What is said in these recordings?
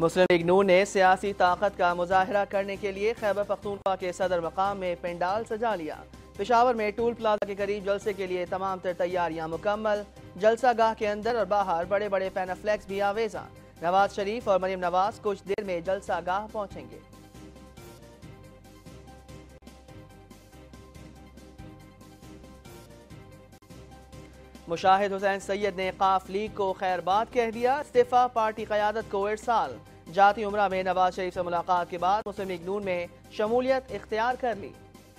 मुस्लिम league नून ने सियासी ताकत का मुजाहरा करने के लिए खैबर पख्तूनख्वा के सदर मकाम में पेंडाल सजा लिया। पेशावर में टूल प्लाजा के करीब जलसे के लिए तमाम तर तैयारियां मुकम्मल। जलसा गाह के अंदर और बाहर बड़े बड़े पैनाफ्लेक्स भी आवेजा। नवाज शरीफ और मरीम नवाज कुछ देर में जलसा गाह पहुंचेंगे। मुशाहिद हुसैन सैयद ने काफ लीग को खैरबाद कह दिया। इस्तीफा पार्टी क़यादत को इरसाल। जाती उम्रा में नवाज शरीफ से मुलाकात के बाद मुस्लिम लीग नून में शमूलियत इख्तियार कर ली।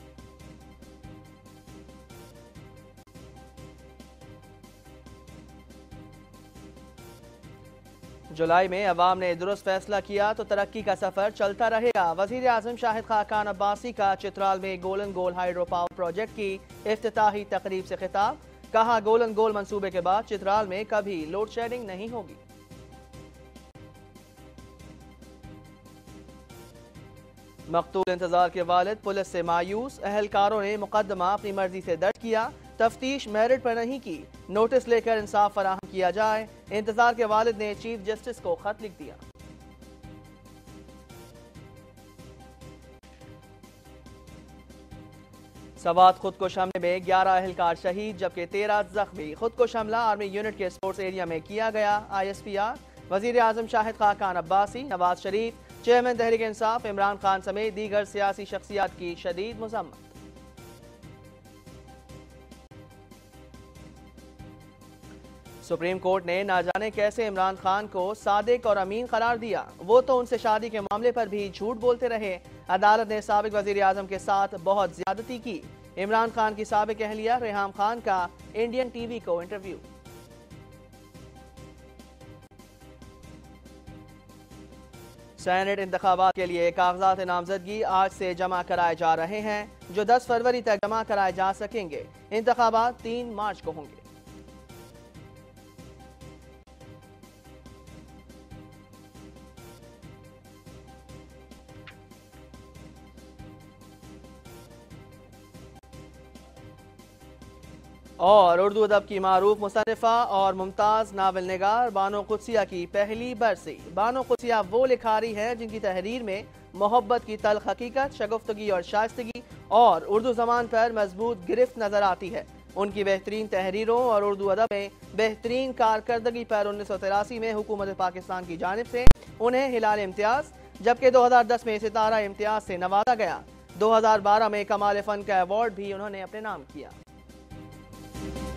जुलाई में अवाम ने दुरुस्त फैसला किया तो तरक्की का सफर चलता रहेगा। वजीर आजम शाहिद खाकान अब्बासी का चित्राल में Golen Gol hydro power project की इफ्तिताही तकरीब से खिताब। कहा, गोलन गोल मंसूबे के बाद चित्राल में कभी लोड शेडिंग नहीं होगी। मकतूल इंतजार के वालिद पुलिस से मायूस। अहलकारों ने मुकदमा अपनी मर्जी से दर्ज किया। तफ्तीश मेरिट पर नहीं की। नोटिस लेकर इंसाफ फराहम किया जाए। इंतजार के वालिद ने चीफ जस्टिस को खत लिख दिया। सवात खुदकुश हमले में 11 अहलकार शहीद जबकि 13 जख्मी। खुदकुश हमला आर्मी यूनिट के स्पोर्ट्स एरिया में किया गया। ISPR वजीर आजम शाहिद खाकान अब्बासी, नवाज शरीफ, चेयरमैन तहरीक इंसाफ इमरान खान समेत दीगर सियासी शख्सियात की शदीद मजम्मत। सुप्रीम कोर्ट ने ना जाने कैसे इमरान खान को सादिक और अमीन करार दिया। वो तो उनसे शादी के मामले पर भी झूठ बोलते रहे। अदालत ने साबिक वजीर आजम के साथ बहुत ज्यादती की। इमरान खान की साबिक अहलिया रेहाम खान का इंडियन टीवी को इंटरव्यू। सेनेट इंतखाबात के लिए कागजात नामजदगी आज से जमा कराए जा रहे हैं, जो 10 फरवरी तक जमा कराए जा सकेंगे। इंतखाबात 3 मार्च को होंगे। और उर्दू अदब की मारूफ मुसन्निफा और मुमताज़ नावल निगार बानो कुदसिया की पहली बरसी। बानो कुदसिया वो लिखारी है जिनकी तहरीर में मोहब्बत की तल्ख हकीकत, शगुफ्तगी और शाइस्तगी और उर्दू ज़बान पर मजबूत गिरफ्त नजर आती है। उनकी बेहतरीन तहरीरों और उर्दू अदब में बेहतरीन कारकर्दगी पर 1983 में हुकूमत पाकिस्तान की जानिब से उन्हें हिलाल इम्तियाज, जबकि 2010 में सितारा इम्तियाज से नवाजा गया। 2012 में कमाल फन का अवार्ड भी उन्होंने अपने नाम किया।